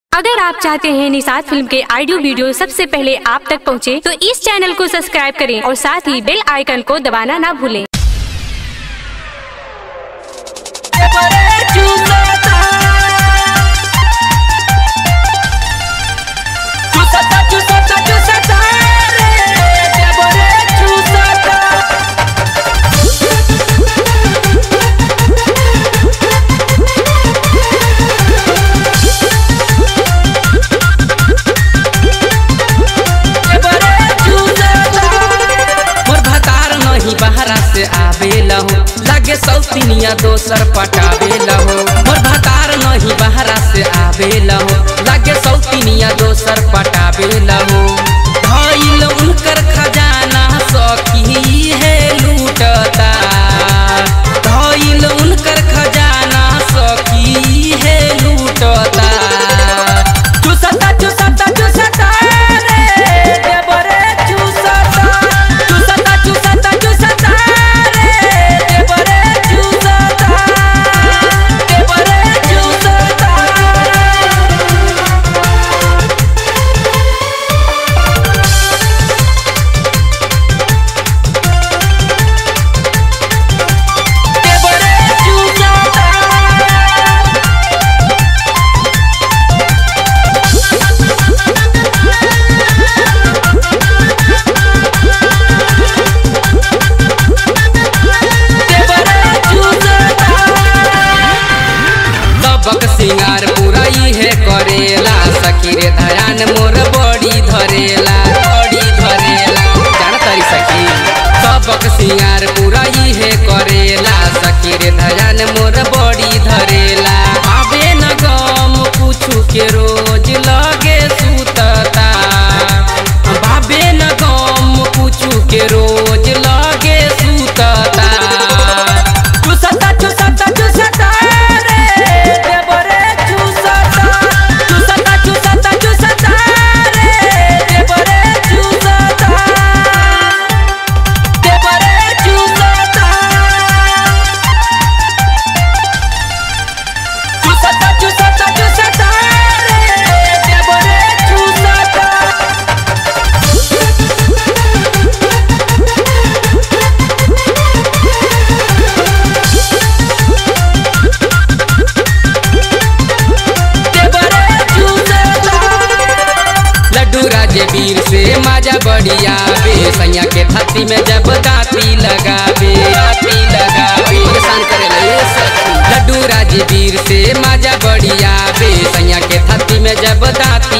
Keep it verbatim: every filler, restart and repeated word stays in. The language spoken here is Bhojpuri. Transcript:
अगर आप चाहते हैं निषाद फिल्म के ऑडियो वीडियो सबसे पहले आप तक पहुंचे, तो इस चैनल को सब्सक्राइब करें और साथ ही बेल आइकन को दबाना ना भूलें। आवेला हो लागे सौतिनिया दोसर पटावेला हो मोर भतार नहीं बहरा से आवेला हो लागे सौतिनिया दोसर पटावेला हो धइल उनकर खजाना सखी है लूटता धइल उनकर खजाना सखी है लूटता चुसता चुसता चुसता रे देवरे चुसता चुसता चुसता चुसता सिंगार पूरा है करेला सखी रे धयान मोर बड़ी धरेला बड़ी धरेला जान तारी सखी सबक सिंगार पूरा है करेला सखी रे धयान मोर बड़ी धरेला आबे न गम पूछू के रोज लगे सुतता बाबे न गम पूछू के रोज लगे सुतता चुसता चुसता चुसता वीर से माजा बढ़िया बे सैया के छाती में जब दांती लगावे दांती लगावे परेशान करेला ये सखी लड्डू राजवीर से माजा बढ़िया बे सैया के छाती में जब दांती